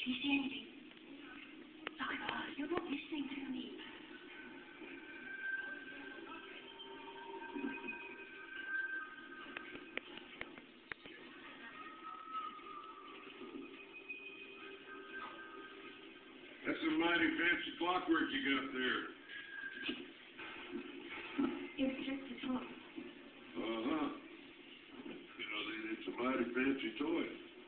you see anything? Tyler, you're not listening to me. That's some mighty fancy clockwork you got there. It's just a toy. Uh-huh. You know, it's a mighty fancy toy.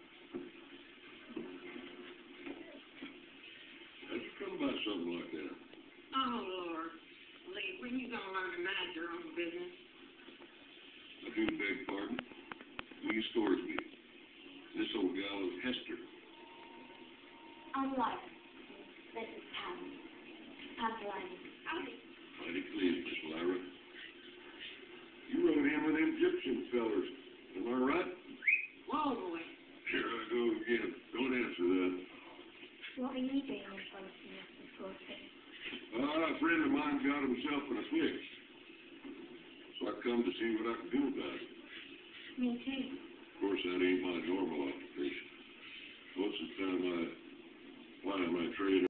How'd you come by something like that? Oh, Lord. Lee, when you gonna learn to mind your own business? I do beg pardon. Lee Scoresby. This old gal is Hester. I'm Lyra. This is Pam. Pam's Lyra. Howdy. Mighty pleased, Miss Lyra. You rode in with them Egyptian fellers. Am I right? Whoa, boy. Here I go again. Don't answer that. What are you doing in front of me, Mr. Scoresby? A friend of mine got himself in a fix. So I come to see what I can do about it. Me too. Of course, that ain't my normal occupation. Most of the time I ply my trade